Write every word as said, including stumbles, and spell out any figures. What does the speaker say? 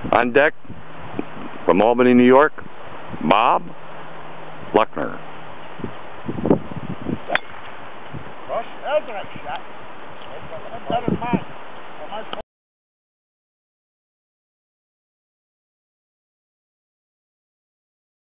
On deck, from Albany, New York, Bob Luckner. Rush, that was a nice shot. That's better than mine.